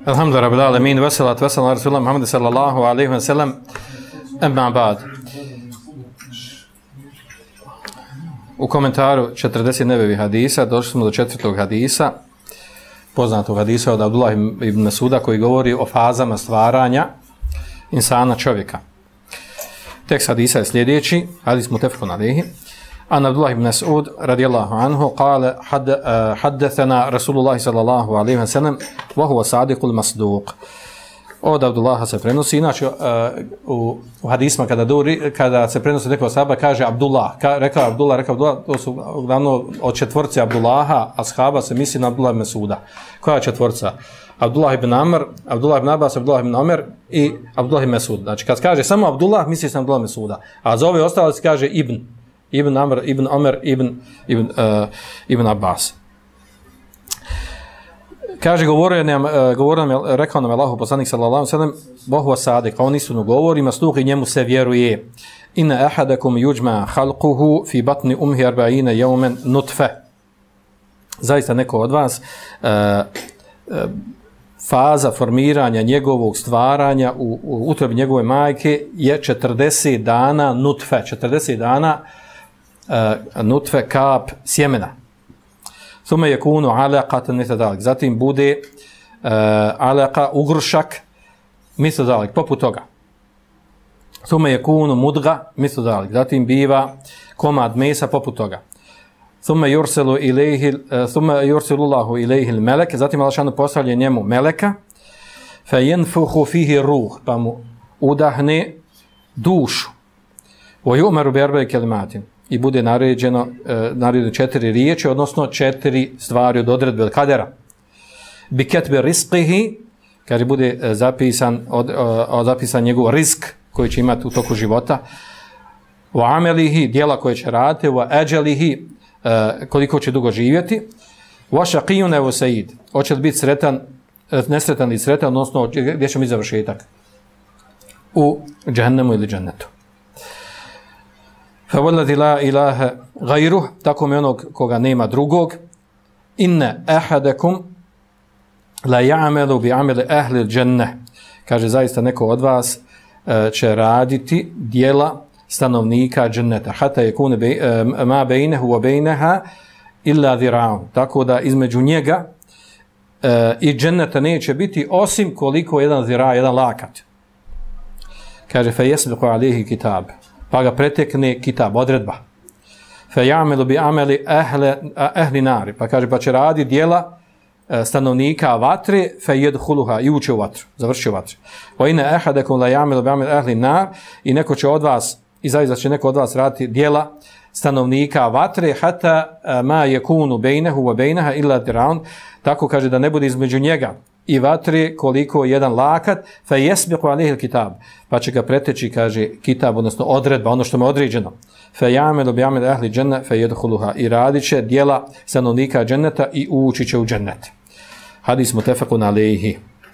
Alhamdulillah rabbil alamin ve salatu ve selam ala Rasulillah Muhammed sallallahu alejhi ve sellem. Amma ba'd. U komentaru 40 nebevi hadisa došli smo do 4. hadisa, poznatog hadisa od Abdullah ibn Mesuda, koji govori o fazama stvaranja insana, čovjeka. Tekst hadisa je sljedeći, hadis mutefekun alejhi. An Abdullah ibn Mas'ud radijallahu anhu qala haddathana Rasulullah sallallahu alejhi ve sellem wa huwa sadiqul masduq. Od Abdullaha se prenosi, inače u hadisma kada se prenosi neko ashaba kaže Abdullah, rekao Abdullah, to su uglavnom od četvorce Abdullaha, ashaba se misli na Abdullah ibn Mas'uda. Koja četvorca? Abdullah ibn Amr, Abdullah ibn Abbas, Abdullah ibn Omer i Abdullah ibn Mas'ud. Znači kad kaže samo Abdullah, misli se na Abdullah ibn Mas'uda, a za ove ostale se kaže Ibn Amr, Ibn Omer, Ibn Abbas. Kaže, rekao nam Allahu poslanik sallallahu alejhi ve sellem, Bohu asadik, on istinu govori, masduq i njemu se vjeruje. Inna ahadakum yujma khalquhu fi batni umhi 40 yawman nutfe. Zaista neko od vas faza formiranja njegovog stvaranja u utrobi njegove majke je 40 dana nutfe, 40 dana nutfe, kap sjemena. Thumma yakunu alaqatan mithla zalik. Zatim bude alaqa, ugrušak, mithla zalik, poput toga. Thumma yakunu mudga mithla zalik. Zatim biva komad mesa poput toga. Thumma yursilu Allahu ilayhi al-malak. Zatim Allah šanu pošalje njemu meleka. Fa yanfukhu fihi ruh, pa mu udahne dušu. Wa yu'maru bi arba'i kalimatin. I bude naređeno 4 riječi, odnosno 4 stvari od odredbe od kadera. Bi ketbe rizqihi, kaže bude zapisan njegov rizk koji će imati u toku života. Wa amelihi, djela koje će raditi. Wa ađelihi, koliko će dugo živjeti. Wa šaqijun evo sejid, hoće li biti sretan, nesretan ili sretan, odnosno gdje će mi završetak? U džehennemu ili džennetu. فَوَلَّذِ لَا إِلَهَ غَيْرُهُ, tako mi onog koga nema drugog. Inne ahadakum la ya'malu bi amali ahli al-jannah. Kaže, zaista neko od vas će raditi djela stanovnika dženneta. Hatta yakuna ma bainahu wa bainaha illa dhira'un. Tako da između njega i dženneta neće biti osim koliko jedan zira, jedan lakat. Kaže, fa yasbiqu alayhi kitab, pa ga pretekne kitab, odredba. Fe ya'malu bi amali ahli nari, pa kaže, pa će radi djela stanovnika vatre, fe yadkhuluha, i uče u vatru, završi u vatru. Wa inna ahadakum la ya'malu bi amali ahli nar, i neko će od vas, i zaista će neko od vas raditi djela stanovnika vatre, hatta ma yakunu bainahu wa bainaha illa dir'un, tako kaže da ne bude između njega i vatre koliko jedan lakat, fa yasbiqu alayhi al-kitab, pa će ga preteći, kaže, kitab, odnosno odredba, ono što mu je određeno. Fa ya'malu bi amali ahli džennet fa yadkhuluha, i radiće djela stanovnika dženneta i ući će u džennet. Hadis mutefekun alejhi.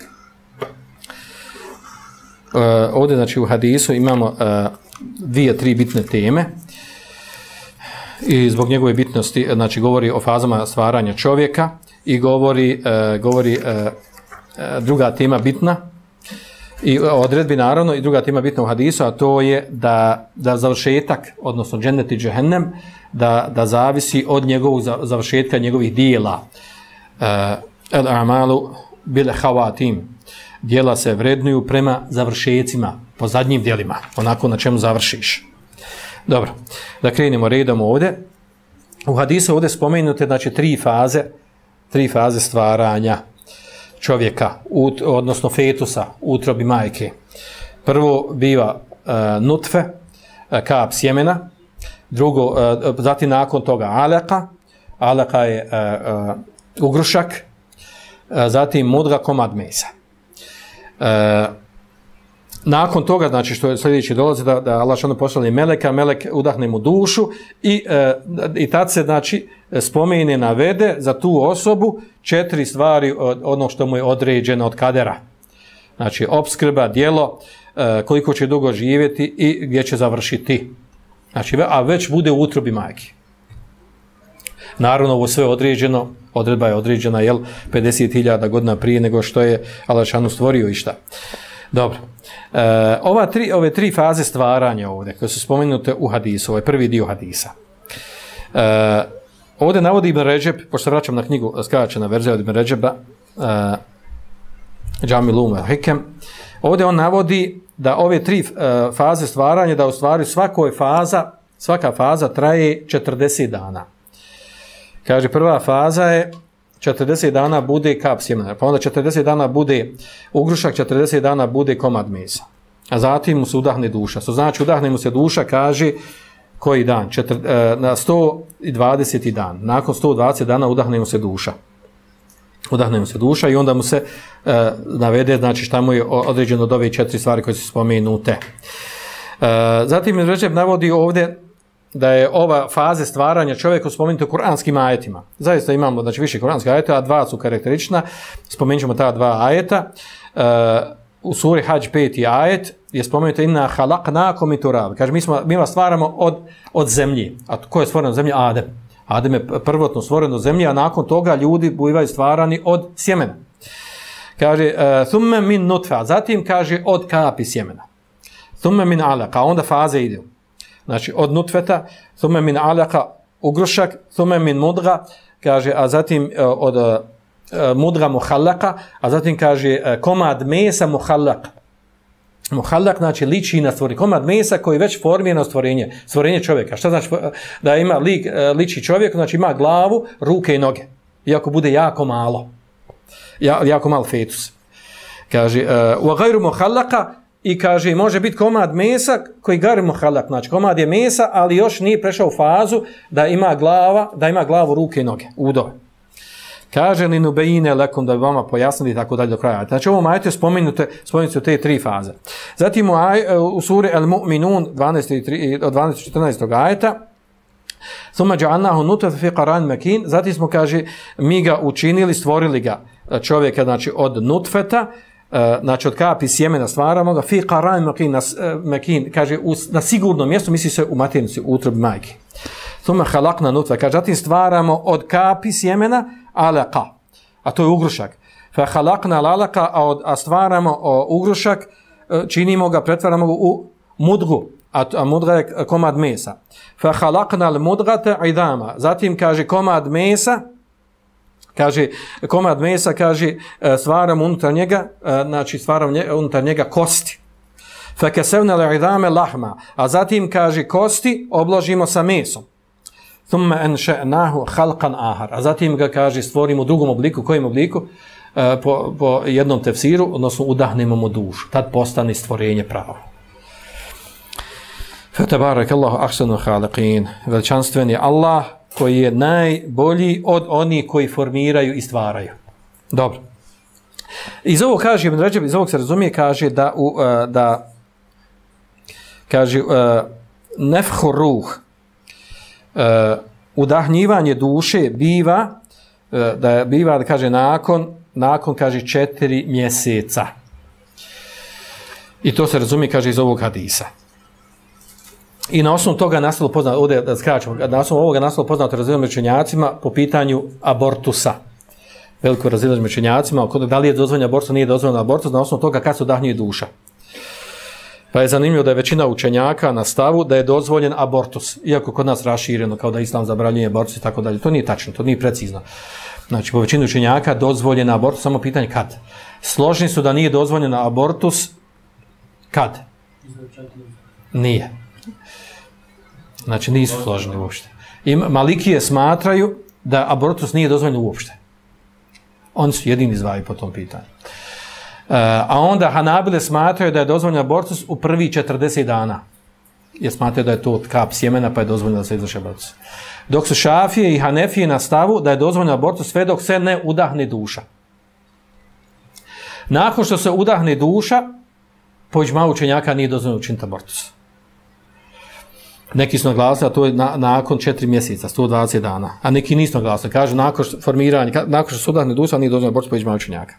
Ovdje, znači, u hadisu imamo 2-3 bitne teme i zbog njegove bitnosti, znači, govori o fazama stvaranja čovjeka i govori druga tema bitna i odredbi, naravno, i druga tema bitna u hadisu, a to je da završetak, odnosno džennet i džehennem, da zavisi od njegovog završetka njegovih dijela. El amalu bil hawatim, dijela se vrednuju prema završecima, po zadnjim dijelima, onako na čemu završiš. Dobro, da krenemo redom ovdje. U hadisu ovdje spomenute, znači, 3 faze stvaranja čovjeka, odnosno fetusa, utrobi majke. Prvo biva nutfe, kap sjemena, drugo, zatim nakon toga alaka je ugrušak, zatim mudga, komad mesa. Nakon toga, znači, što je sljedeći dolazi, da Allah šano pošalje meleka, melek udahne mu dušu i tad se, znači, spomene, navede za tu osobu 4 stvari od onog što mu je određeno od kadera. Znači, opskrba, djelo, koliko će dugo živjeti i gdje će završiti. Znači, a već bude u utrobi majke. Naravno, ovo sve određeno odredba je određena 50.000 godina prije nego što je Allah dželešanu stvorio i šta. Dobro. Ove tri faze stvaranja ovdje koje su spomenute u hadisu, ovaj prvi dio hadisa. Ovdje navodi Ibn Redžeb, pošto se vraćam na knjigu skraćena verzija od Ibn Redžeba, Džami Ulum al-Hikem, ovdje on navodi da ove tri faze stvaranja, da u stvari svaka faza traje 40 dana. Kaže, prva faza je 40 dana bude kap sjemena, pa onda 40 dana bude ugrušak, 40 dana bude komad mesa. A zatim mu se udahne duša. Što znači udahne mu se duša, kaže, koji dan? Na 120. dan. Nakon 120 dana udahne mu se duša. Udahne mu se duša i onda mu se navede, znači šta mu je određeno od ove 4 stvari koje su spomenute. Zatim Ibn Redžeb navodi ovdje da je ova faze stvaranja čovjeka spomenuta u kuranskim ajetima. Zaista imamo znači, više kuranskih ajeta, a 2 su karakterična. Spomenut ćemo ta 2 ajeta. U suri Hadž 5. ajet je spomenuto inna halaqnakum min turab. Kaže, mi vas stvaramo od zemlji. A ko je stvoren od zemlje? Adem. Adem je prvotno stvoren od zemlje, a nakon toga ljudi bivaju stvarani od sjemena. Kaže, thumme min nutfa. Zatim kaže od kapi sjemena. Thumme min alaqa. Onda faze idu. Znači od nutfeta, thumme min alaqa ugrušak, thumme min mudga, kaže, a zatim od mudga muhallaqa, a zatim kaže komad mesa muhallaq. Muhallaq znači liči na stvorenje. Komad mesa koji već formira stvorenje čovjeka. Šta znači da ima liči čovjek? Znači ima glavu, ruke i noge. Iako bude jako malo. Jako malo fetus. Kaže, wa ghayru muhallaqa, i kaže, može biti komad mesa koji gari muhallaq, znači komad je mesa, ali još nije prešao u fazu da ima glavu, ruke i noge, udove. Kaže li nubejine lekom, da bi vama pojasnili tako dalje do kraja. Znači ovom ajetu spomenute te 3 faze. Zatim u suri Al-Mu'minun 12-14 ajeta thumma ja'alnahu nutfatan fi qararin makin, zatim smo, kaže, mi ga učinili, stvorili ga čovjeka, znači od nutfeta, znači od kapi sjemena stvaramo ga, fi qararin makin, kaže na sigurnom mjestu, misli se u maternici, u utrobi majke. Thumma khalaqna nutfa, kaže, zatim stvaramo od kapi sjemena alaqa, a to je ugrušak. Fa khalaqna alaqa, a stvaramo ugrušak, činimo ga, pretvaramo ga u mudgu, a mudga je komad mesa. Fa khalaqna al mudgata idama, zatim kaže komad mesa, kaže, stvaramo unutar njega, znači stvaramo unutar njega kosti. Fa kasavna al idama lahma, a zatim kaže kosti obložimo sa mesom. Thumma ansha'nahu khalqan ahar, a zatim ga, kaže, stvorimo u drugom obliku. Kojem obliku? Po jednom tefsiru, odnosno udahnemo mu dušu. Tad postane stvorenje pravo. Fatabarakallahu ahsanu khaliqin. Veličanstven je Allah koji je najbolji od onih koji formiraju i stvaraju. Dobro. Iz ovog kaže Ibn Redžeb, iz ovog se razumije, kaže da kaže nefhu ruh, udahnjivanje duše biva, da kaže nakon kaže 4 mjeseca. I to se razumije, kaže, iz ovog hadisa. I na osnovu toga nastalo poznato, ovdje da skraćemo, na osnovu ovoga nastalo poznato razilaženje učenjacima po pitanju abortusa. Veliko razilaženje učenjacima, da li je dozvoljen abortus, nije dozvoljen abortus, na osnovu toga kad se udahnjuje duša. Pa je zanimljivo da je većina učenjaka na stavu da je dozvoljen abortus, iako kod nas rašireno kao da islam zabranjuje abortus i tako dalje. To nije tačno, to nije precizno. Znači, po većini učenjaka dozvoljen abortus, samo pitanje kad. Složni su da nije dozvoljen abortus kad? Nije. Znači, nisu složeni uopšte. I Malikije smatraju da abortus nije dozvoljen uopšte. Oni su jedini izdvajaju po tom pitanju. A onda Hanabile smatraju da je dozvoljen abortus u prvi 40 dana. Jer smatraju da je to kap sjemena, pa je dozvoljeno da se izvrši abortus. Dok su Šafije i Hanefije na stavu da je dozvoljen abortus sve dok se ne udahne duša. Nakon što se udahne duša, po iđmau učenjaka nije dozvoljeno učiniti abortus. Neki su naglasili, a to je nakon 4 mjeseca, 120 dana. A neki nisu naglasili. Kažu, nakon što se udahne duša, nije dozvoljeno abortus po iđmau učenjaka.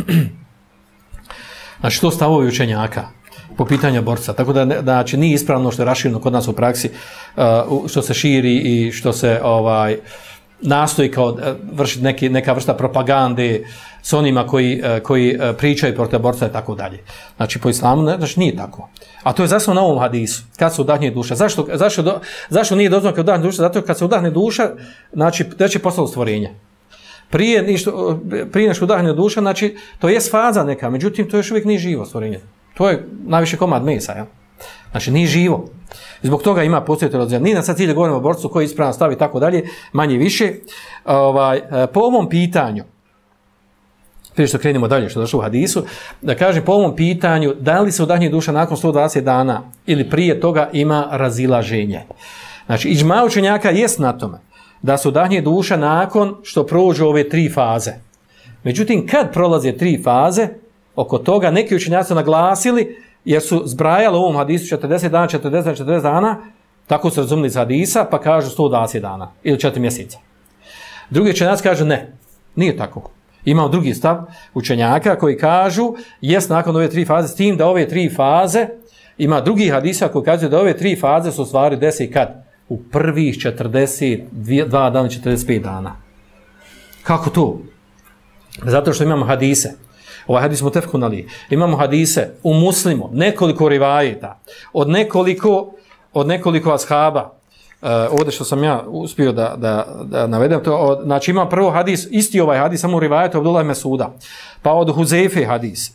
Znači, to stavovi učenjaka po pitanju abortusa. Tako da, znači, nije ispravno što je rašireno kod nas u praksi, što se širi i što se nastoji kao vršiti neka vrsta propagande s onima koji pričaju protiv abortusa i tako dalje. Znači po islamu znači nije tako. A to je zasnovano na ovom hadisu, kad se udahne duša. Zašto nije dozvoljeno kad udahne duša? Zato kad se udahne duša, znači već je postalo stvorenje. Prije nešto udahne duša, znači to je faza neka, međutim to još uvijek nije živo stvorenje. To je najviše komad mesa, ja? Znači nije živo. Zbog toga ima postojite različenja. Nije na sad cilje govorimo o abortusu koji ispravno stavi i tako dalje, manje više. Po ovom pitanju, prije što krenemo dalje, što je došlo u hadisu, da kažem po ovom pitanju, da li se udahne duša nakon 120 dana ili prije toga ima razilaženje. Znači, iđma učenjaka jest na tome da se udahne duša nakon što prođu ove 3 faze. Međutim, kad prolaze 3 faze, oko toga neki učenjaci su naglasili, jer su zbrajali u ovom hadisu 40 dana, 40 dana, tako su razumili iz hadisa, pa kažu 120 dana ili 4 mjeseca. Drugi učenjaci kažu ne, nije tako. Imamo drugi stav učenjaka koji kažu jest nakon ove 3 faze, s tim da ove 3 faze, ima drugi hadisa koji kažu da ove 3 faze su u stvari desi kad? U prvih 42 dana, 45 dana. Kako to? Zato što imamo hadise. Ovaj hadis mutefekun alejhi. Imamo hadise u Muslimu, nekoliko rivajeta, od nekoliko ashaba. Ovdje što sam ja uspio da navedem, znači imam prvo hadis, isti ovaj hadis, samo u rivajetu Abdullah ibn Mesuda, pa od Huzeife hadis.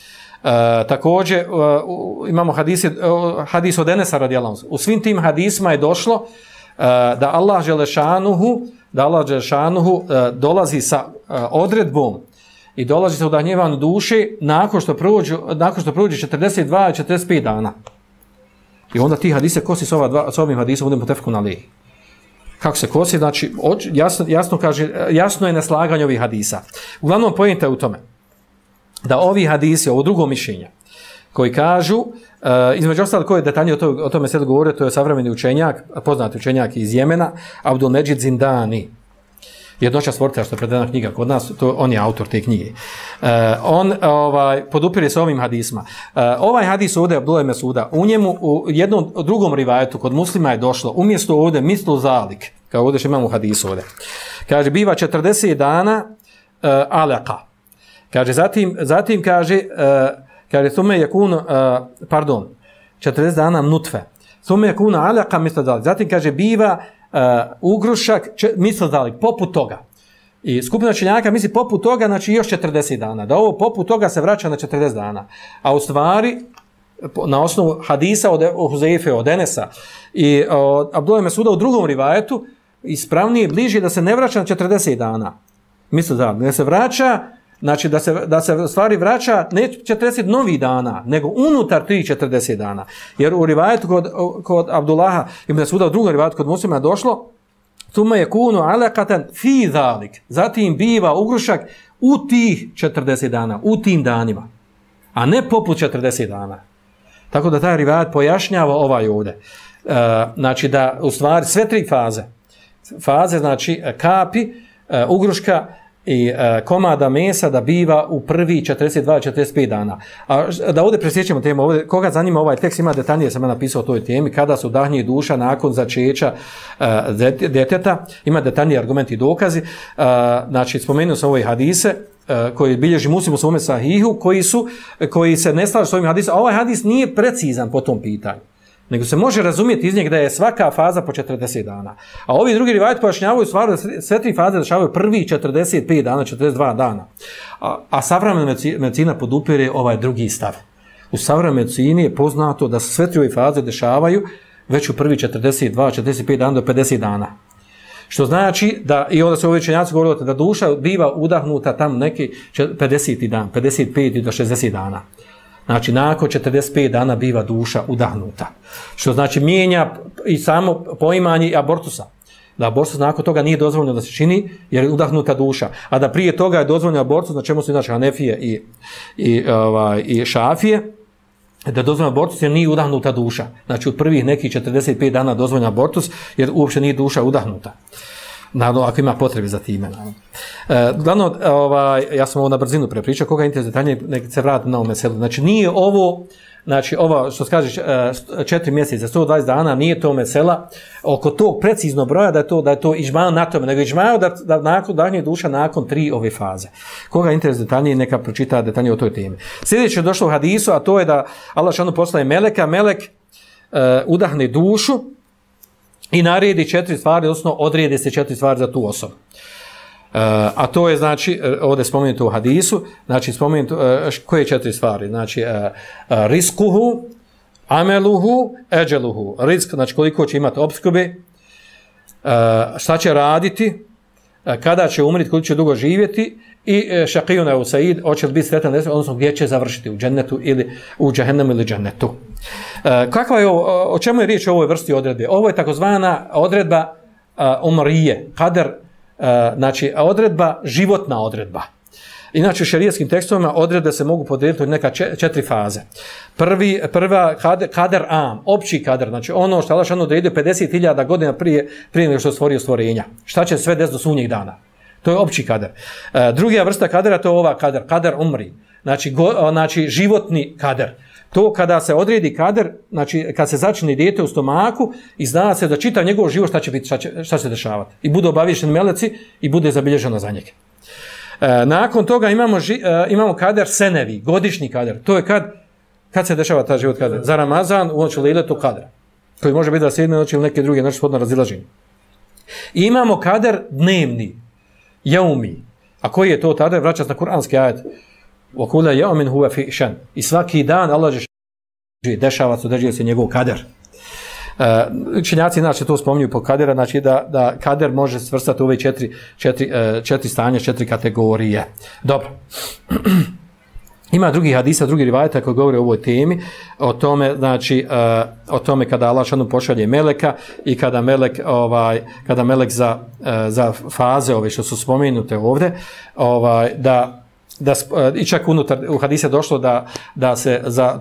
Također imamo hadis od Enesa radijallahu anhu. U svim tim hadisima je došlo da Allah dželešanuhu dolazi sa odredbom i dolazi sa udahnjevanjem duše nakon što prođe 42 i 45 dana. I onda ti hadise kosi s ovim hadisom budemo mutefekun alejhi. Kako se kosi? Znači, jasno je neslaganje ovih hadisa. Uglavnom, pojenta je u tome da ovi hadisi, ovo drugo mišljenje, koji kažu, između ostalih koji je detaljnije o tome sad govorio, to je savremeni učenjak, poznati učenjak iz Jemena, Abdul Međid Zindani. Jednoća stvoritelja, što je predana knjiga kod nas, on je autor te knjige. On podupire se ovim hadisma. Ovaj hadis ovdje Abdullah ibn Mesuda, u njemu u jednom drugom rivajetu kod Muslima je došlo, umjesto ovdje mislu zalik, kao ovdje što imamo u hadisu ovdje. Kaže, biva 40 dana alaka. Kaže, zatim kaže, sume yakunu, 40 dana nutfe. Sume yakunu alaka mislu zalik. Zatim kaže, biva ugrušak, misli dalik, poput toga. I skupina učenjaka misli poput toga, znači još 40 dana. Da ovo poput toga se vraća na 40 dana. A u stvari, na osnovu hadisa od Huzeife, od Enesa i od Abdullah ibn Mesuda u drugom rivajetu, ispravnije bliže da se ne vraća na 40 dana. Misli dalik, da se vraća, znači da se stvari vraća ne 40 novih dana, nego unutar 40 dana. Jer u rivajetu kod Abdullaha ibn Mesuda, u drugom rivajetu kod Muslima je došlo, tuma je kunu alaqatan fi zalik. Zatim biva ugrušak u tih 40 dana, u tim danima, a ne poput 40 dana. Tako da taj rivajet pojašnjava ovaj ovdje. Znači da u stvari sve 3 faze, znači kapi, ugruška i komada mesa da biva u prvi 42-45 dana. A da ovdje presjećemo temu, ovdje, koga zanima ovaj tekst, ima detaljnije sam napisao o toj temi, kada se udahnje duša nakon začeća djeteta, ima detaljniji argumenti i dokazi. Znači, spomenuo sam ove hadise koji bilježi Muslim u svome sahihu, koji se ne slažu s ovim hadisom, a ovaj hadis nije precizan po tom pitanju. Nego se može razumjeti iz njega da je svaka faza po 40 dana. A ovi drugi rivajeti pojašnjavaju stvar da sve 3 faze dešavaju prvi 45 dana, 42 dana. A savremena medicina podupire ovaj drugi stav. U savremenoj medicini je poznato da sve 3 faze dešavaju već u prvi 42, 45 dana do 50 dana. Što znači da, i onda se ovi učenjaci govorili da duša biva udahnuta tamo neki 50 dan, 55 do 60 dana. Znači, nakon 45 dana biva duša udahnuta. Što znači mijenja i samo poimanje abortusa. Da abortus nakon toga nije dozvoljeno da se čini jer je udahnuta duša. A da prije toga je dozvoljeno abortus, na čemu su inače Hanefije i Šafije, da je dozvoljeno abortus jer nije udahnuta duša. Znači, u prvih nekih 45 dana dozvoljeno abortus jer uopće nije duša udahnuta. Naravno, ako ima potrebe za time. Glavno, ja sam ovo na brzinu prepričao, koga interesuje detaljnije, nek se vrati na ovom meselu. Znači, nije ovo znači ovo što kažeš 4 mjeseca, 120 dana, nije to mesela, oko tog precizno broja da je to iđmao na tome, nego iđmao da nakon dahnje duša nakon 3 ove faze. Koga interes detaljnije, neka pročita detaljnije o toj temi. Sljedeće je došlo u hadisu, a to je da Allah šanu poslaje meleka, melek udahne dušu i naredi 4 stvari, odnosno odredi se 4 stvari za tu osobu. A to je, znači, ovdje spomenuto u hadisu, znači spomenuto, koje 4 stvari? Znači, riskuhu, ameluhu, eđeluhu. Risk, znači koliko će imati opskrbe, šta će raditi, kada će umriti, koliko će dugo živjeti i šaqijun au said, hoće li biti sretan, odnosno gdje će završiti, u džennetu ili u džehennemu ili džennetu. Kakva je o čemu je riječ o ovoj vrsti odredbe? Ovo je takozvana odredba umrije, kader, znači odredba, životna odredba. Inače u šerijskim tekstovima odredbe se mogu podijeliti u neka 4 faze. Prva kader am, opći kader, znači ono što Allah šanu odredio 50.000 godina prije nego što je stvorio stvorenja. Šta će sve desiti do sunnjeg dana? To je opći kader. Druga vrsta kadera to je ova kader umri, znači životni kader. To kada se odredi kader, znači kad se začne dijete u stomaku i zna se da čitav njegov život šta će biti, šta će se dešavati. I budu obaviješteni meleci i bude zabilježeno za njega. Nakon toga imamo kader senevi, godišnji kader. To je kad se dešava taj život kader. Za Ramazan u noću lejletu kadra, koji može biti da 7. noći ili neke druge noći shodno razilaženje. I imamo kader dnevni, jaumi. A koji je to tada? Vraća se na kuranski ajet. وَكُلَ يَوْمٍ هُوَ فِي شَنٍ. I svaki dan Allah dešava se, određuje se njegov kader. Učenjaci znači to spominju po kadera, znači da kader može svrstati u ove 4 stanja, 4 kategorije. Dobro. Ima drugi hadisa, drugi rivajeta koji govore o ovoj temi, o tome, znači, o tome kada Allah šanu pošalje meleka i kada melek za faze ove što su spomenute ovdje, i čak unutar u hadisa došlo da se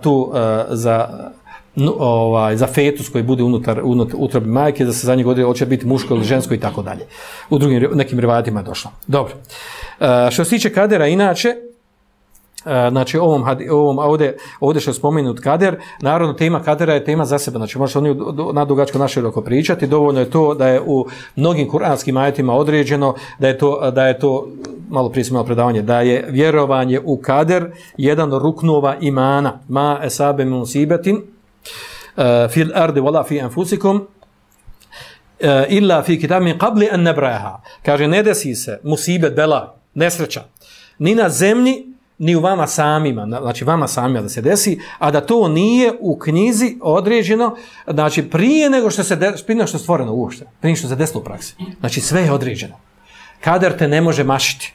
za fetus koji bude unutar utrobi majke, da se za njeg odredi hoće biti muško ili žensko i tako dalje. U drugim nekim rivajatima je došlo. Dobro. Što se tiče kadera, inače, znači ovdje što je spomenut kader, naravno tema kadera je tema za sebe, znači možeš o njoj nadugačko naširoko pričati, dovoljno je to da je u mnogim kuranskim ajetima određeno da je to malo prije smo imali predavanje, da je vjerovanje u kader jedan od ruknova imana, ma esabe musibetin fil ardi wala fi anfusikum illa fi kitabin qabli an nabraha. Kaže, ne desi se musibet, bela, nesreća ni na zemlji ni u vama samima, znači vama samima da se desi, a da to nije u knjizi određeno, znači prije nego što je stvoreno uopšte, prije što se desilo u praksi. Znači sve je određeno. Kader te ne može mašiti.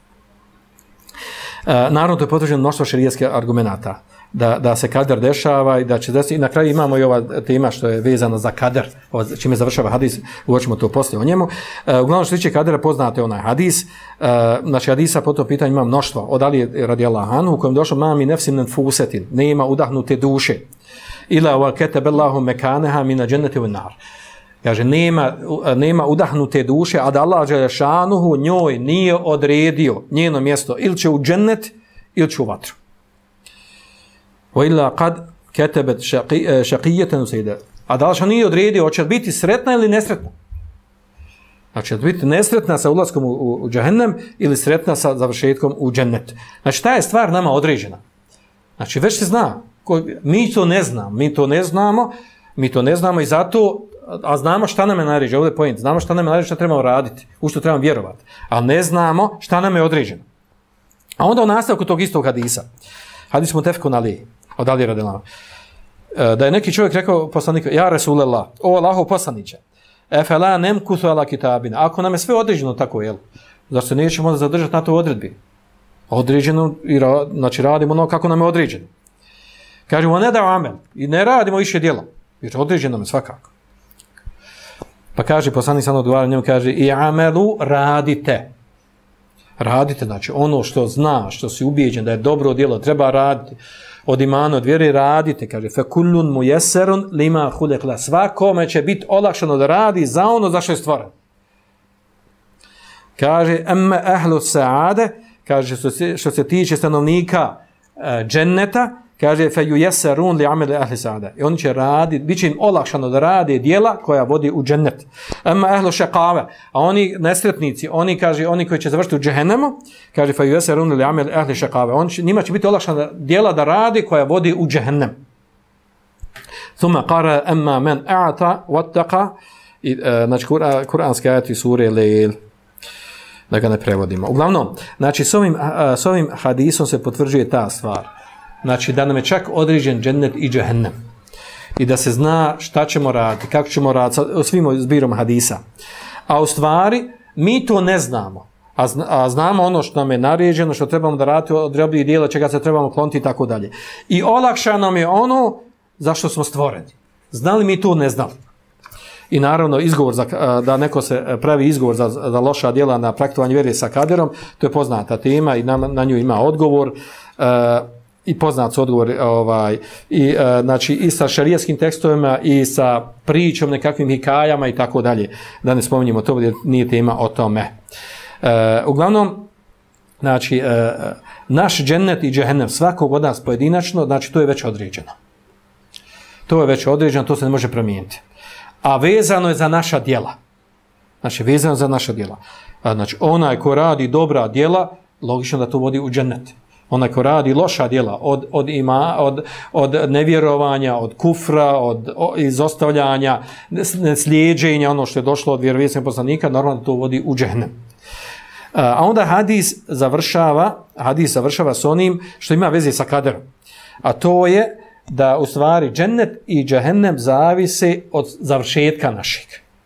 Naravno, to je potvrđeno mnoštvo šerijskih argumenata, da se kader dešava i da će desiti. I na kraju imamo i ova tema što je vezana za kader, čime završava hadis, uočimo to poslije o njemu. Uglavnom što tiče kadera, poznate onaj hadis, znači hadisa po tom pitanju ima mnoštvo, od Ali radijallahu anhu, u kojem došlo mami nefsim nenfusetin, nema udahnute duše, ila wa ketabellahu mekaneha mina dženneti u nar. Kaže, nema udahnute duše, a da Allah dželešanuhu njoj nije odredio njeno mjesto, ili će u džennet, ili će u vatru. وَإِلَّا قَدْ كَتَبَتْ شَقِيَّةً وَسَيْدًا. A da li nije odredio, hoće li biti sretna ili nesretna? Znači, hoće li biti nesretna sa ulaskom u džehennem ili sretna sa završetkom u džennet. Znači, ta je stvar nama određena. Znači, već se zna. Mi to ne znamo i zato, a znamo šta nam je naređeno, ovdje je point, znamo šta nam je naređeno, šta trebamo raditi, u što trebamo vjerovati, ali ne znamo šta nam je određeno. A onda u nastavku tog istog hadisa, hadis mutefekun alejhi, od Ali radijallahu anhu, da je neki čovjek rekao poslaniku, ja Resulallah, o Allahov poslaniče, efela nemkuthu ala kitabina, ako nam je sve određeno tako, jel, zašto se nećemo zadržati na to odredbi? Određeno, znači radimo ono kako nam je određeno. Kažemo, ne da amel, i ne radimo više djela, jer određeno nam je svakako. Pa kaže, poslanik sam odgovara njemu, kaže, i amelu radite. Radite, znači ono što zna, što si ubijeđen da je dobro djelo, treba raditi. Od imana, od vjere radite, kaže, fekullun mujeserun lima hulekla. Svakome će biti olakšano da radi za ono za što je stvoren. Kaže, emme ehlu saade, kaže, što se tiče stanovnika dženneta, kaže fe yuyassarun li amali ahli sa'ada. I oni će raditi, bit će im olakšano da rade djela koja vodi u džennet. Amma ahlu šaqave, a oni nesretnici, oni kaže oni koji će završiti u džehennemu, kaže fe yuyassarun li amali ahli šaqave. Njima će biti olakšano djela da rade koja vodi u džehennem. Thumma qara amma man a'ta wattaqa. Znači kuranski ajet iz sure Lejl, da ga ne prevodimo. Uglavnom, znači s ovim hadisom se potvrđuje ta stvar. Znači da nam je čak određen džennet i džehennem. I da se zna šta ćemo raditi, kako ćemo raditi, svim zbirom hadisa. A u stvari, mi to ne znamo. A znamo ono što nam je naređeno, što trebamo da raditi od drobnih dijela, čega se trebamo kloniti i tako dalje. I olakša nam je ono zašto smo stvoreni. Znali mi to, ne znali. I naravno izgovor da neko se pravi izgovor za loša djela na praktikovanje vjere sa kaderom, to je poznata tema i na nju ima odgovor i poznat su odgovor znači i sa šerijskim tekstovima i sa pričom, nekakvim hikajama i tako dalje, da ne spominjemo to jer nije tema o tome. Uglavnom, znači naš džennet i džehennem svakog od nas pojedinačno, znači to je već određeno. To je već određeno, to se ne može promijeniti. A vezano je za naša djela. Znači, vezano za naša djela. Znači, onaj ko radi dobra djela, logično da to vodi u džennet. Onaj ko radi loša djela, od nevjerovanja, od kufra, od izostavljanja, slijeđenja, ono što je došlo od vjerovjesnika poslanika, normalno to vodi u džennet. A onda hadis završava s onim što ima veze sa kaderom. A to je da u stvari džennet i džehennem zavise od završetka našeg.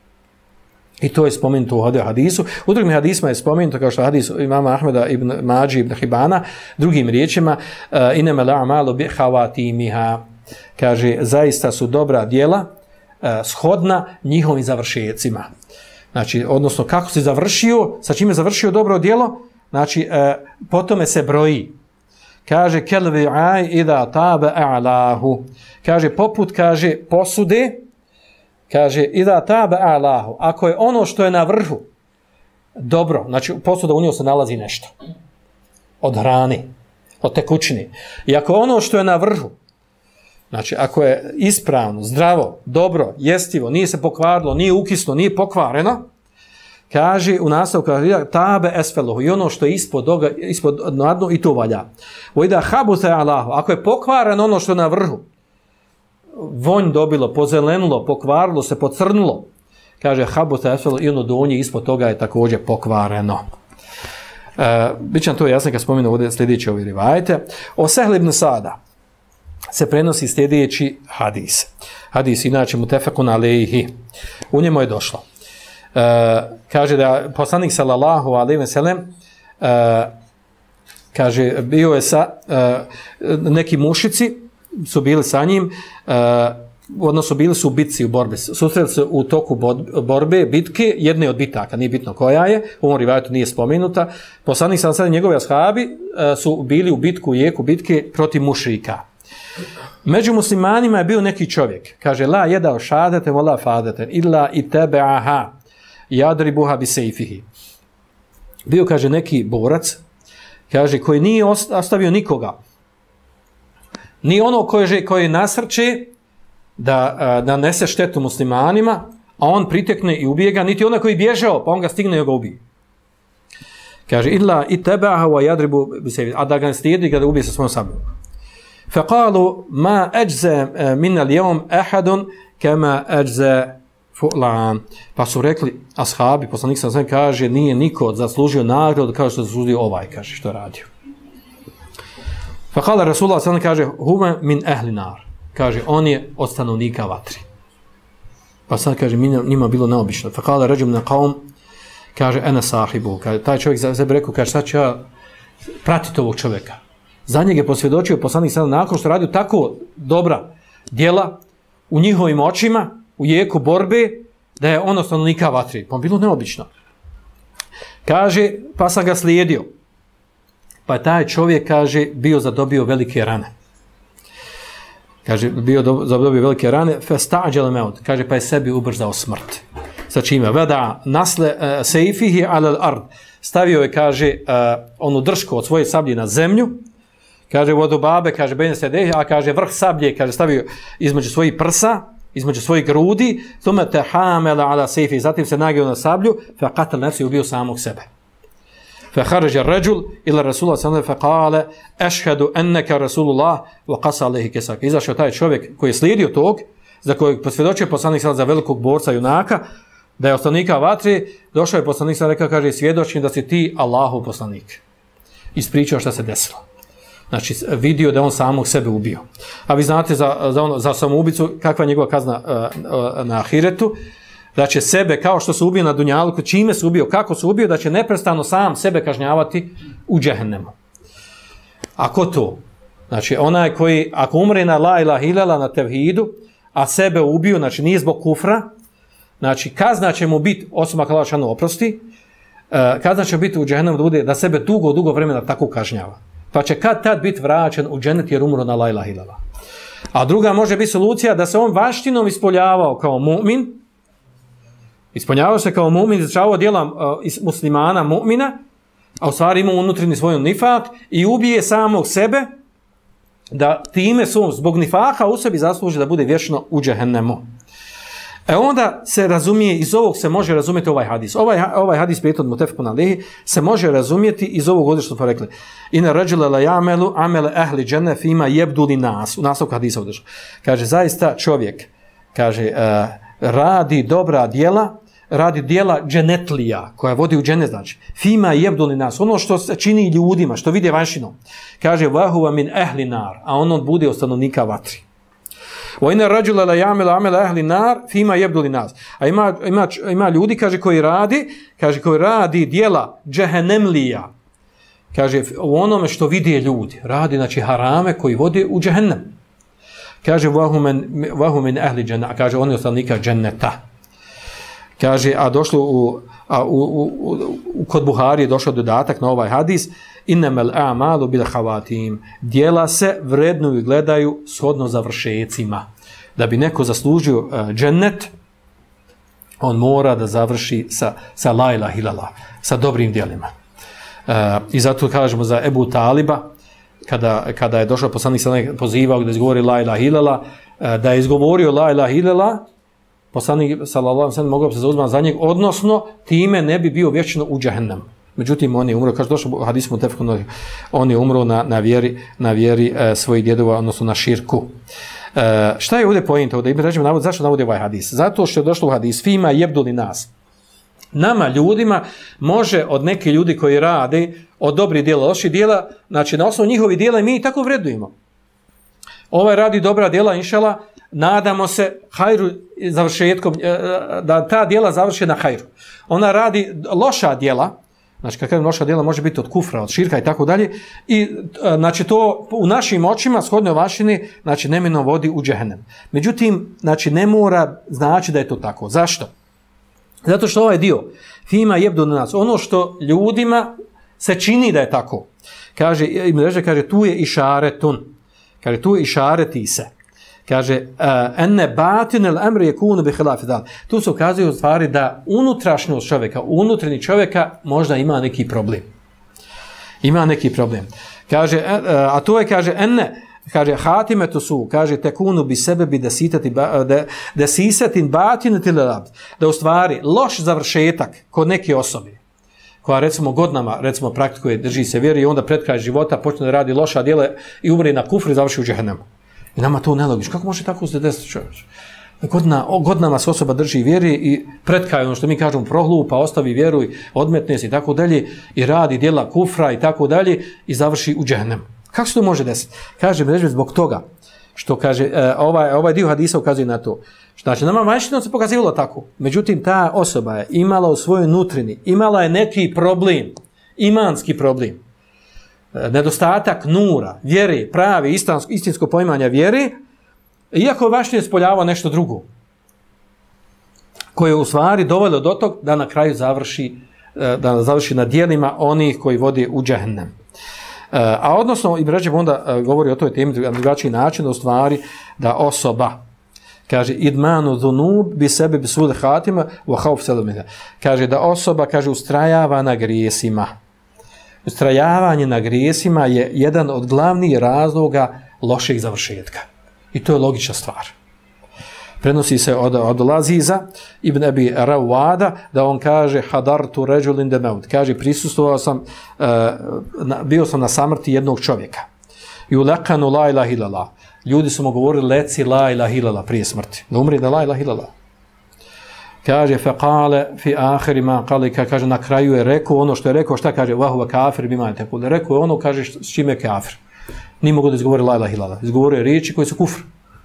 I to je spomenuto u hadisu. U drugim hadisma je spomenuto kao što hadis imama Ahmeda ibn Mađi ibn Hibana, drugim riječima inema la'amalu bi havatimiha. Kaže, zaista su dobra djela shodna njihovim završecima. Znači, odnosno kako si završio, sa čime je završio dobro djelo, znači po tome se broji. Kaže kelvi aj ida tabe a'lahu. Kaže poput, kaže posude, kaže ida tabe a'lahu. Ako je ono što je na vrhu dobro, znači posuda u njoj se nalazi nešto od hrane, od tekućine. I ako ono što je na vrhu, znači ako je ispravno, zdravo, dobro, jestivo, nije se pokvarilo, nije ukisno, nije pokvareno, kaže u nastavku kaže tabe esfeluhu i ono što je ispod na dnu i to valja. Ojda habute alahu, ako je pokvareno ono što je na vrhu, vonj dobilo, pozelenilo, pokvarilo se, pocrnilo, kaže habute esfeluhu i ono donje ispod toga je također pokvareno. Biće nam to jasno kad spomenu ovdje sljedeće ovi rivajete. O Sehl ibn Sada se prenosi sljedeći hadis. Hadis inače mutefekun alejhi. U njemu je došlo. Kaže da poslanik sallallahu alejhi ve sellem kaže bio je sa neki mušici su bili sa njim, odnosno bili su u bitci, u borbi, susreli se u toku borbe, bitke, jedne od bitaka, nije bitno koja je, u ovom rivajetu nije spomenuta. Poslanik sallallahu alejhi ve sellem, njegovi ashabi su bili u bitku, u jeku bitke protiv mušrika. Među muslimanima je bio neki čovjek, kaže la jedao šadete vola fadete illa i tebe'aha jadribuha bi sejfihi. Bio, kaže, neki borac, kaže, koji nije ostavio nikoga. Ni ono koji nasrče da nanese štetu muslimanima, a on pritekne i ubije ga, niti onaj koji bježao, pa on ga stigne i ga ubije. Kaže, illa i tebe'aha wa jadribu bi sejfihi, a da ga ne slijedi ga da ubije sa svojom sabljom. Faqalu ma ajza min al-yawm ahadun kama ajza fulan. Pa su rekli ashabi, poslanik sallallahu alejhi ve sellem kaže nije niko zaslužio nagradu kao što zaslužio ovaj, kaže što je radio. Faqala Rasulullah sallallahu alejhi ve sellem kaže huwa min ahli nar. Kaže on je od stanovnika vatre. Pa sad kaže njima bilo neobično. Faqala rajul min qaum kaže ana sahibu. Kaže taj čovjek za sebe rekao kaže sad ću ja pratiti ovog čovjeka. Za njega je posvjedočio poslanik sallallahu nakon što radio tako dobra djela u njihovim očima, u jeku borbe, da je ono stanovnika vatri. Pa bilo neobično. Kaže, pa sam ga slijedio. Pa taj čovjek, kaže, bio zadobio velike rane. Kaže, bio zadobio velike rane, festa'đele meut. Kaže, pa je sebi ubrzao smrt. Sa čime? Veda nasle sejfihi alal ard. Stavio je, kaže, onu dršku od svoje sablje na zemlju. kaže vodobabe, kaže bejne sedeh, a kaže vrh sablje, kaže stavio između svojih prsa, između svojih grudi, tome te hamela ala sejfi, zatim se nagio na sablju, fa qatal nafsi, ubio samog sebe. Fa kharaja ar-rajul ila Rasulullah sallallahu alejhi ve sellem fa qala ashhadu annaka Rasulullah wa qasa alayhi kisak. Izašao taj čovjek koji je slijedio tog, za kojeg posvjedočio poslanik sallallahu za velikog borca junaka, da je ostanika vatre, došao je poslanik sallallahu rekao, kaže, svjedočim da si ti Allahov poslanik. Ispričao šta se desilo. Znači, vidio da on samog sebe ubio. A vi znate za samoubicu kakva je njegova kazna na ahiretu, da će sebe, kao što se ubio na dunjalku, čime se ubio, kako se ubio, da će neprestano sam sebe kažnjavati u džehennemu. Ako to? Znači, onaj koji, ako umre na la ilaha illallah, na tevhidu, a sebe ubio, znači nije zbog kufra, znači kazna će mu biti, osim ako Allah šanu oprosti, kazna će biti u džehennemu da bude, da sebe dugo vremena tako kažnjava. Pa će kad tad biti vraćen u džennet jer umro na la ilaha illallah. A druga može biti solucija da se on vanštinom ispoljavao kao mu'min, ispunjavao se kao mu'min, izračavao djela muslimana, mu'mina, a u stvari ima unutarnji svoj nifak i ubije samog sebe, da time zbog nifaka u sebi zasluži da bude vječno u džehennemu. Onda se razumije, iz ovog se može razumjeti ovaj hadis. Ovaj hadis prijetod mutefekun alejhi se može razumjeti iz ovog ovdje što smo rekli. Ina rajula la ya'malu amala ahli dženne fima yabdu li nas. U nastavku hadisa ovdje. Kaže, zaista čovjek, kaže, radi dobra djela, radi djela dženetlija, koja vodi u džennet, znači. Fima yabdu li nas. Ono što se čini ljudima, što vide vanštinom. Kaže, vahuva min ahli nar, a on bude od stanovnika vatri. Vojna rađula la ya'malu amala ahli nar fima yabdu li nas. A ima ljudi, kaže, koji radi djela džehennemlija. Kaže, u onome što vide ljudi. Radi, znači, harame koji vode u džehennem. Kaže, vahu min ahli džennet. A kaže, on je stanovnika dženneta. Kaže, a došlo kod Buhari je došao dodatak na ovaj hadis, innamal a'malu bil khawatim. Djela se vrednuju i gledaju shodno završecima. Da bi neko zaslužio džennet, on mora da završi sa la ilaha illallah, sa dobrim djelima. I zato kažemo za Ebu Taliba, kada je došao poslanik pozivao da izgovori la ilaha illallah, da je izgovorio la ilaha illallah, poslanik sallallahu alejhi ve sellem mogao se zauzmati za njeg, odnosno time ne bi bio vječno u džehennemu. Međutim, on je umro, kaže došlo u hadisu mutefekun, on je umro na vjeri svojih djedova, odnosno na širku. Šta je ovdje pojenta? Ovdje Ibn Ređim navodi, zašto navodi ovaj hadis? Zato što je došlo u hadis, fima yabdu li nas. Nama, ljudima, može od neki ljudi koji rade od dobrih djela, loših djela, znači na osnovu njihovih djela i mi i tako vredujemo. Ovaj radi dobra djela, inšala, nadamo se hajru završetkom, da ta djela završe na hajru. Ona radi loša djela, znači kad kažem loša djela može biti od kufra, od širka i tako dalje, i znači to u našim očima, shodno vašini, znači neminovno vodi u džehennem. Međutim, znači ne mora znači da je to tako. Zašto? Zato što ovaj dio, fima yabdu li nas, ono što ljudima se čini da je tako. Kaže, Ibn Ređe kaže, tu je išaretun. Kaže, tu je išareti se. Kaže, enne batinel amri yakunu bi khilafi dal. Tu se ukazuje u stvari da unutrašnjost čovjeka, unutarnji čovjeka možda ima neki problem. Ima neki problem. Kaže, a to je, kaže, enne, kaže, hatimetu su, kaže, tekunu bi sebe bi desisetin batinetil abd. Da u stvari loš završetak kod neke osobe, koja recimo godinama, recimo praktikuje, drži se vjeri i onda pred kraj života počne da radi loša djela i umre na kufru i završi u džehennemu. I nama to nelogično. Kako može tako se desiti čovječ? Godinama se osoba drži vjeri i pred kraj, ono što mi kažemo, prohlupa, ostavi vjeru i odmetne se i tako dalje i radi djela kufra i tako dalje i završi u džehennemu. Kako se to može desiti? Kaže, reći zbog toga što kaže, ovaj dio hadisa ukazuje na to. Znači, nama vanjštinom se pokazivalo tako. Međutim, ta osoba je imala u svojoj nutrini, imala je neki problem, imanski problem. Nedostatak nura, vjere, pravi, istinsko poimanja vjere, iako vanjštino spoljavao nešto drugo, koje je u stvari dovelo do tog da na kraju završi na djelima onih koji vode u džehennem. A odnosno, Ibn Ređeb onda govori o toj temi na drugačiji način, u stvari da osoba, kaže, idmanu dhunub bi sebi bi sud hatima wa khawf salamina. Kaže da osoba, kaže, ustrajava na grijesima. ustrajavanje na grijesima je jedan od glavnih razloga lošeg završetka. I to je logična stvar. Prenosi se od Laziza ibn Abi Rawada da on kaže hadartu rajulin de maut, kaže prisustvovao sam, bio sam na samrti jednog čovjeka. Yulaqanu la ilaha illallah. Ljudi su mu govorili leci la ilaha illallah prije smrti. Da umri da la ilaha illallah. Kaže faqale fi akhir ma qala, kaže na kraju je rekao ono što je rekao, šta kaže wa huwa kafir bima taqul. Rekao je ono, kaže s čime je kafir. Nije mogao da izgovori la ilaha illallah. Izgovorio je riječi koje su kufr.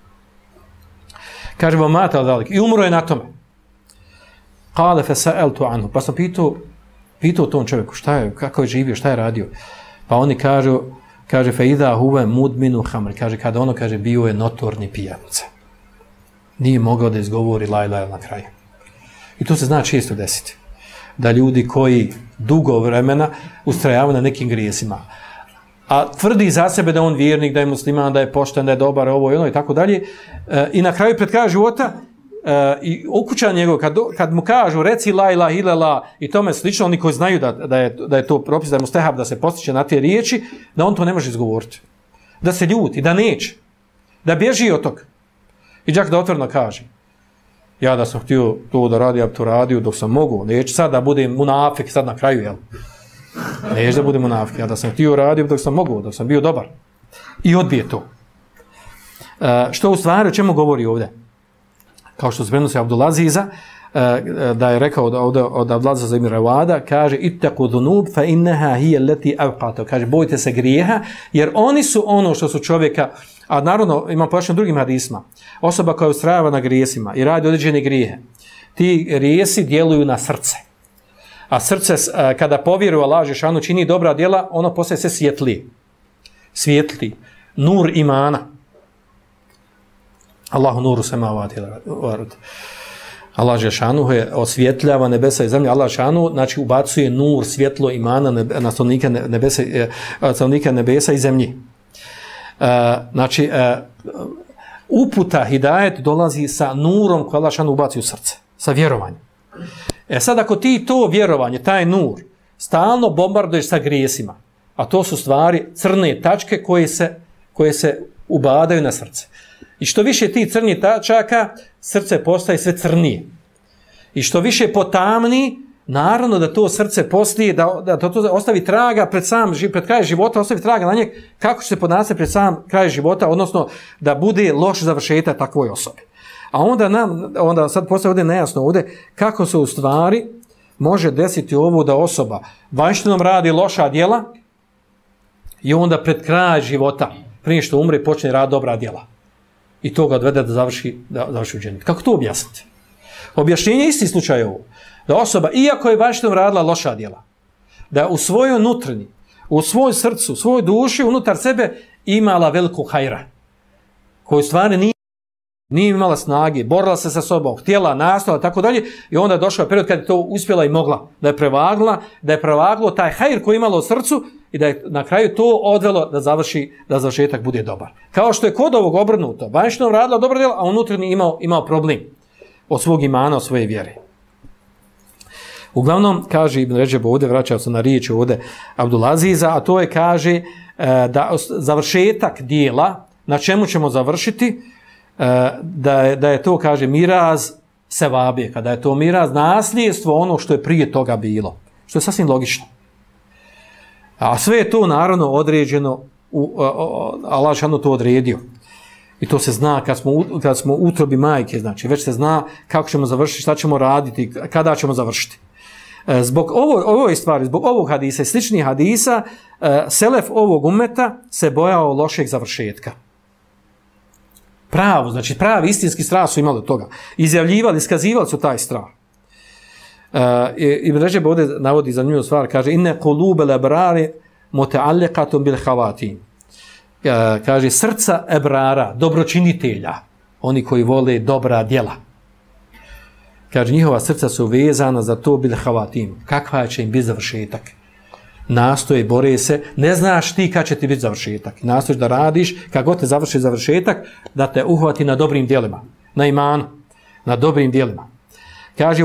Kaže va mata dalik i umro je na tome. Qala fa sa'altu anhu, pa sam pitao tom čovjeku šta je, kako je živio, šta je radio. Pa oni kaže fa idha huwa mudminu khamr, kaže kada ono, kaže bio je notorni pijanica. Nije mogao da izgovori la ilaha na kraju. I to se zna često desiti. Da ljudi koji dugo vremena ustrajavaju na nekim grijesima, a tvrdi za sebe da on vjernik, da je musliman, da je pošten, da je dobar, ovo i ono i tako dalje, i na kraju pred kraja života i ukućan njegov, kad mu kažu reci la ilaha illallah i tome slično, oni koji znaju da je to propis, da je mustehab da se postiče na te riječi, da on to ne može izgovoriti. Da se ljuti, da neće, da bježi od toga. I čak da otvoreno kaže, ja da sam htio to da radi, ja bi to radio dok sam mogu, neću sad da budem munafik sad na kraju, jel? Neću da budem munafik, ja da sam htio radio dok sam mogu, dok sam bio dobar. I odbije to. Što u stvari, o čemu govori ovdje? Kao što se prenosi Abdulaziza, da je rekao od Abdulaziza ibn Rawada, kaže ittaqu dhunub fa innaha hiya allati awqata, kaže bojte se grijeha jer oni su ono što su čovjeka, a naravno ima pojašnjeno drugim hadisma, osoba koja ustrajava na grijesima i radi određene grijehe, ti grijesi djeluju na srce, a srce kada povjeruje Allah dželešanu čini dobra djela, ono postaje sve svijetli, nur imana. Allahu nuru semavati wal ard. Allah dželešanu je osvjetljava nebesa i zemlju. Allah dželešanu znači ubacuje nur, svjetlo imana na stanovnike nebesa i zemlji. Znači uputa hidajet dolazi sa nurom koji Allah dželešanu ubaci u srce, sa vjerovanjem. Sad ako ti to vjerovanje, taj nur, stalno bombarduješ sa grijesima, a to su stvari crne tačke koje se ubadaju na srce. I što više ti crnih tačaka, srce postaje sve crnije. I što više potamni, naravno da to srce poslije, da to ostavi traga pred kraj života, ostavi traga na njeg, kako će se ponašati pred sam kraj života, odnosno da bude loš završetak takvoj osobi. A onda sad postaje ovdje nejasno ovdje, kako se u stvari može desiti ovo da osoba vanjštinom radi loša djela i onda pred kraj života, prije što umre, počne raditi dobra djela. I to ga odvede da završi u džennetu. Kako to objasniti? Objašnjenje je isti slučaj ovo. Da osoba, iako je vanjštinom radila loša djela, da u svojoj nutrini, u svoj srcu, u svojoj duši, unutar sebe imala veliku hajra, koju stvari nije imala snage, borila se sa sobom, htjela, nastojala, tako dalje, i onda je došao period kad je to uspjela i mogla, da je prevaglo taj hajr koji je imala u srcu i da je na kraju to odvelo da završetak bude dobar. Kao što je kod ovog obrnuto, vanjštinom radila dobro djelo, a unutarnji imao problem od svog imana, od svoje vjere. Uglavnom, kaže Ibn Redžeb ovdje, vraćao se na riječ ovdje Abdulaziza, a to je, kaže, da završetak dijela, na čemu ćemo završiti, da je to, kaže, miraz sevabije, kada je to miraz nasljedstvo ono što je prije toga bilo, što je sasvim logično. A sve je to naravno određeno, Allah dželešanu to odredio. I to se zna kad smo u utrobi majke, znači već se zna kako ćemo završiti, šta ćemo raditi, kada ćemo završiti. Zbog ovoj stvari, zbog ovog hadisa i sličnih hadisa, selef ovog ummeta se bojao lošeg završetka. Znači pravi istinski strah su imali od toga. Izjavljivali, iskazivali su taj strah. Ibn Redžeb ovdje navodi zanimljivu stvar, kaže inne qulubel ebrari muta'alliqatun bil khawatim. Kaže srca ebrara, dobročinitelja, oni koji vole dobra djela. Kaže njihova srca su vezana za to bil khawatim. Kakva će im biti završetak? Nastoje, bore se, ne znaš ti kad će ti biti završetak. Nastojiš da radiš, kako te završi završetak, da te uhvati na dobrim djelima, na imanu, na dobrim djelima. Kaže,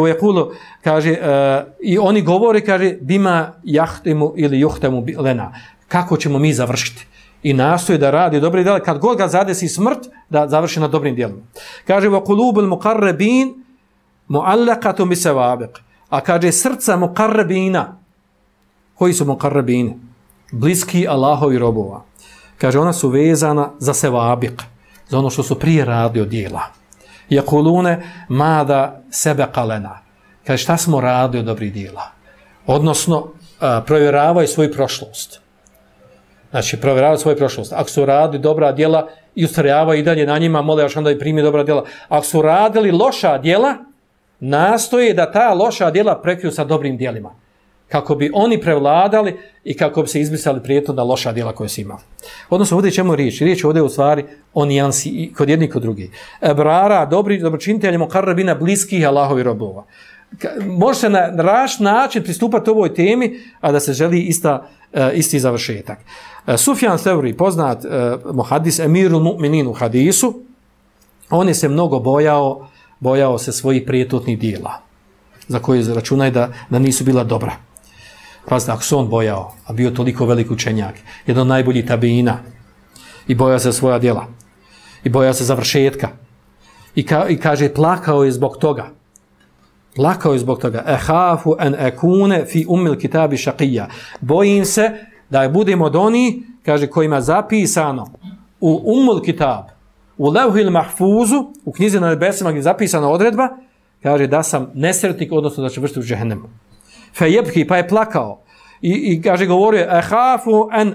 i oni govore, kaže, bima jahtimu ili juhtemu lena. Kako ćemo mi završiti? I nastoji da radi dobri djela, kad god ga zadesi smrt, da završi na dobrim djelima. Kaže, wa qulubul muqarrabin mu'allaqatun bisawabiq. A kaže, srca muqarrabina. Koji su muqarrabini? Bliski Allahovi robova. Kaže, ona su vezana za sevabiq, za ono što su prije radio djela. Yaqulune mada sebeqa lena. Kaže, šta smo radili od dobrih djela? Odnosno, provjeravaju svoju prošlost. Znači, provjeravaju svoju prošlost. Ako su radili dobra djela i ustrajavaju i dalje na njima, mole još onda i primi dobra djela. Ako su radili loša djela, nastoje da ta loša djela prekriju sa dobrim djelima. Kako bi oni prevladali i kako bi se izbrisali prijetno na loša djela koje su imali. Odnosno, ovdje čemu riječ? Riječ ovdje u stvari o nijansi kod jednih kod drugih. Ebrara, dobročinitelji muqarrabina, bliskih Allahovi robova. Može se na različit način pristupati ovoj temi, a da se želi isti završetak. Sufjan Sevri, poznat muhadis, emirul mu'minin u hadisu, on je se mnogo bojao se svojih prijetutnih dijela, za koje računaju da nisu bila dobra. Pazite, ako se on bojao, a bio toliko velik učenjak, jedan od najboljih tabiina, i bojao se svoja djela, i bojao se završetka, i kaže, plakao je zbog toga. Plakao je zbog toga. Ehafu en ekune fi umil kitabi šaqija. Bojim se da budemo od onih, kaže, kojima zapisano u umul kitab, u levhil mahfuzu, u knjizi na nebesima gdje je zapisana odredba, kaže da sam nesretnik, odnosno da će vršiti u džehennemu. Fejebki, pa je plakao. I kaže, govorio, ehafu en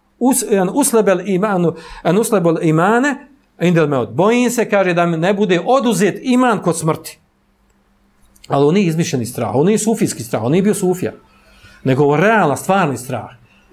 uslebel imane, indel meod. Bojim se, kaže, da mi ne bude oduzet iman kod smrti. Ali on nije izmišljeni strah, on nije sufijski strah, on nije bio sufija, nego realna, stvarni strah.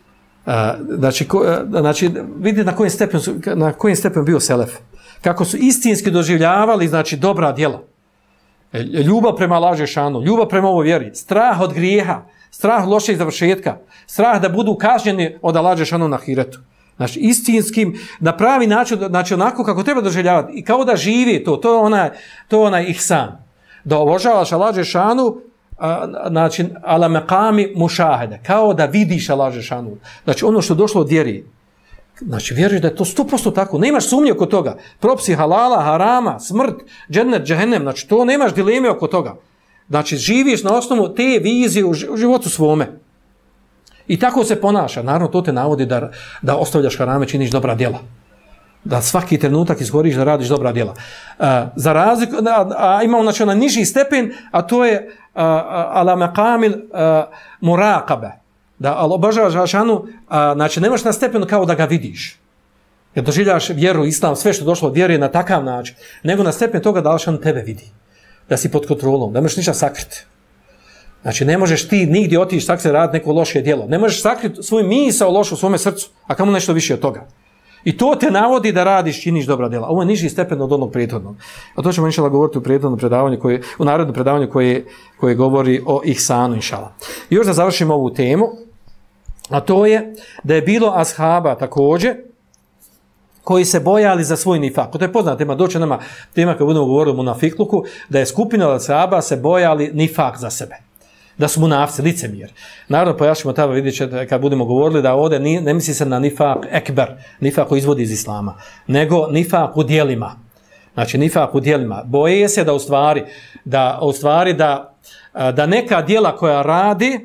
Znači, vidite na kojem stepenu bio selef. Kako su istinski doživljavali, znači, dobra djela. Ljubav prema Allahu dželešanu, ljubav prema ovoj vjeri, strah od grijeha, strah lošeg završetka, strah da budu kažnjeni od Allahu dželešanu na ahiretu. Znači, istinskim, na pravi način, znači, onako kako treba doživljavati, i kao da živi to je onaj ihsan. Da obožavaš Allaha dželešanu, znači, ala meqami mušahede, kao da vidiš Allaha dželešanu. Znači, ono što je došlo od vjeri, znači, vjeruješ da je to 100% tako, nemaš sumnje oko toga. Propisi halala, harama, smrt, džennet, džehennem, znači, to nemaš dileme oko toga. Znači, živiš na osnovu te vizije u životu svome. I tako se ponaša. Naravno, to te navodi da ostavljaš harame, činiš dobra djela. Da svaki trenutak izgoriš da radiš dobra djela. Za razliku, imamo, znači, onaj niži stepen, a to je ala meqamil muraqabe. Da obožavaš Đelešanu, znači, nemaš na stepenu kao da ga vidiš. Jer doživljaš vjeru, islam, sve što došlo od vjere na takav način, nego na stepen toga da Đelešanu tebe vidi. Da si pod kontrolom, da možeš ništa sakriti. Znači, ne možeš ti nigdje otići tako se raditi neko loše djelo. Ne možeš sakriti svoj misao lošu u svome srcu, a kamo nešto više od toga. I to te navodi da radiš, činiš dobra djela. Ovo je niži stepen od onog prethodnog. A to ćemo inšala govoriti u prethodnom predavanju, u narednom predavanju koje govori o ihsanu, inšala. I još da završimo ovu temu, a to je da je bilo ashaba također koji se bojali za svoj nifak. To je poznata tema, doće nama tema kad budemo govorili o munafikluku, da je skupina ashaba se bojali nifak za sebe. Da su munafci, licemjer. Naravno, pojašnjamo tada, vidjet ćete kad budemo govorili da ovdje ne misli se na nifak ekber, nifak koji izvodi iz islama, nego nifak u dijelima. Znači, nifak u dijelima. Boje se da u stvari da neka djela koja radi,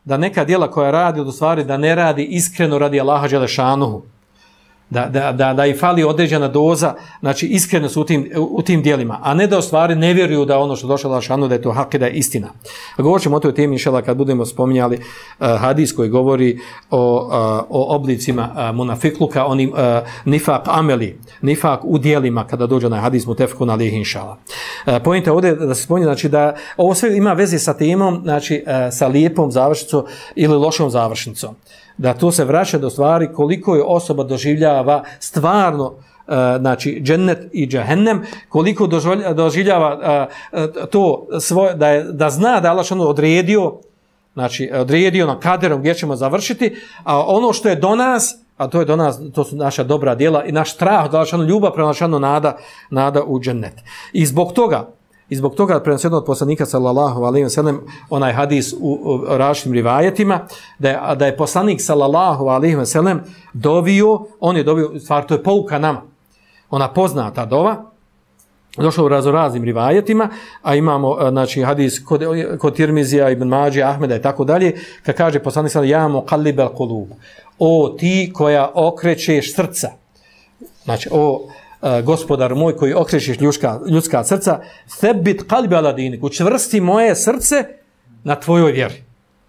u stvari da ne radi iskreno radi Allaha dželešanuhu. Da i fali određena doza, znači iskrenost u tim dijelima, a ne da u stvari ne vjeruju da ono što došlo Allaha dželešanu da je to hak i da je istina. Govorit ćemo o toj temi inšallah kad budemo spominjali hadis koji govori o oblicima munafikluka, onim nifak ameli, nifak u dijelima kada dođe na hadis mutefekun alejhi inšallah. Pojenta je ovdje da se spominje, znači da ovo sve ima veze sa temom, znači sa lijepom završnicom ili lošom završnicom. Da to se vraća do stvari koliko je osoba doživljava stvarno, znači, džennet i džehennem, koliko doživljava to svoje, da zna da je Allah odredio, znači odredio na kaderom gdje ćemo završiti, a ono što je do nas, a to je do nas, to su naša dobra djela i naš strah, da Allah, ljubav prema Allah, nada u džennet. I zbog i zbog toga preneseno od poslanika sallallahu alejhi ve sellem onaj hadis u različitim rivajetima da je poslanik sallallahu alejhi ve sellem dovio, on je dovio, stvar to je pouka nama, ona poznata dova, došlo u raznim rivajetima, a imamo znači hadis kod Tirmizija, Ibn Mađe, Ahmeda i tako dalje, kad kaže poslanik sallallahu ja muqallibal qulub, o ti koja okrećeš srca, znači o gospodar moj koji okrećeš ljudska srca, thabbit qalbi ala dinik, učvrsti moje srce na tvojoj vjeri.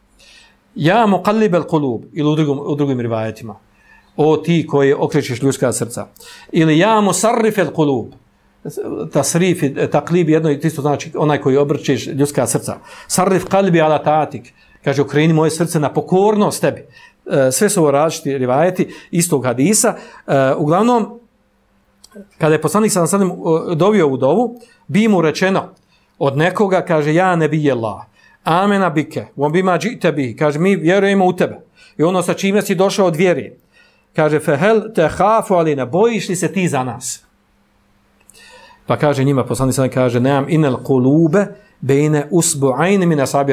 Ja muqallibal qulub, ili u drugim rivajetima, o ti koji okrećeš ljudska srca, ili ja musarrifal qulub, tasrif, taklib, jedno i isto znači onaj koji obrćeš ljudska srca. Sarrif qalbi ala tatik, kaže okreni moje srce na pokornost tebi. Sve su ovo različiti rivajeti istog hadisa. Uglavnom, kada je poslanik sallallahu alejhi ve sellem dovio u dovu, bi mu rečeno od nekoga, kaže ja nebiyallah, amena bike, wa bima ji'ta bihi, kaže mi vjerujemo u tebe. I ono sa čime si došao od vjere. Kaže fehel tehafu alina, bojiš li se ti za nas? Pa kaže njima, poslanik sallallahu kaže, neam inel qulube bejne usbu'ajne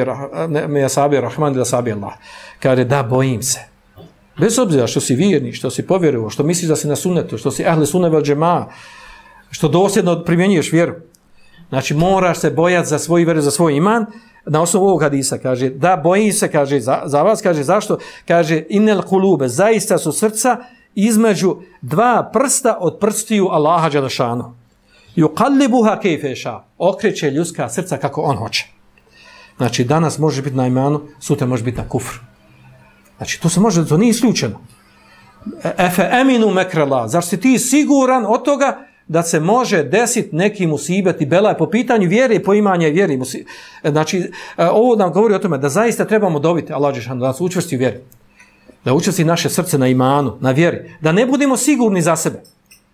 min asabi rahman ila asabi Allah. Kaže, da, bojim se. Bez obzira što si vjerni, što si povjerovao, što misliš da si na sunnetu, što si ahli sunne vel džemaa, što dosljedno primjenjuješ vjeru. Znači, moraš se bojati za svoju vjeru, za svoj iman. Na osnovu ovog hadisa kaže, da, bojim se, kaže, za vas, kaže, zašto? Kaže, inel qulube, zaista su srca između dva prsta od prstiju Allaha dželešanu. Yuqallibuha kayfa yasha, okreće ljudska srca kako on hoće. Znači danas može biti na imanu, sutra može biti na kufru. Znači to nije isključeno. Efe aminu makrallah, zar si ti siguran od toga da se može desiti neki musibet i belaj po pitanju vjere i poimanja vjere. Znači ovo nam govori o tome da zaista trebamo dobiti Allah dželešanu da nas učvrsti u vjeri. Da učvrsti naše srce na imanu, na vjeri, da ne budemo sigurni za sebe.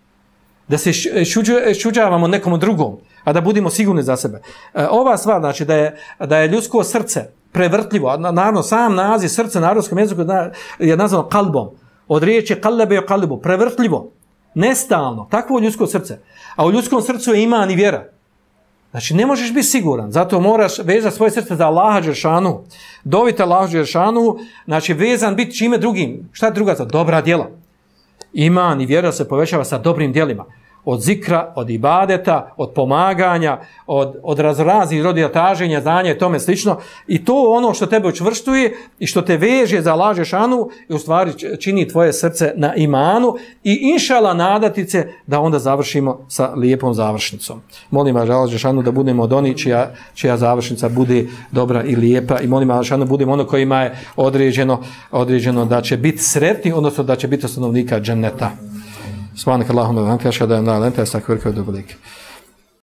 Da se šuđavamo nekom drugom, a da budemo sigurni za sebe. Ova stvar, znači da je ljudsko srce prevrtljivo, naravno sam naziv srce na arapskom jeziku je nazvano kalbom, od riječi kalebe i kalbu, prevrtljivo, nestalno, takvo ljudsko srce. A u ljudskom srcu je iman i vjera. Znači ne možeš biti siguran, zato moraš vezati svoje srce za Allaha dželešanu, doviti Allaha dželešanu, znači vezan biti čime drugim, šta je druga stvar? Dobra djela. Iman i vjera se povećava sa dobrim djelima. Od zikra, od ibadeta, od pomaganja, od razraznih rodija traženja, znanja i tome slično. I to ono što tebe učvrstuje i što te veže za Allaha dželešanu i u stvari čini tvoje srce na imanu i inšala nadati se da onda završimo sa lijepom završnicom. Molim Allaha dželešanu da budemo od onih čija završnica bude dobra i lijepa i molim Allaha dželešanu da budemo ono kojima je određeno da će biti sretni, odnosno da će biti stanovnika dženneta. Subhanakallahumma wa bihamdika ashhadu an la ilaha illa anta astaghfiruka wa atubu ilaik.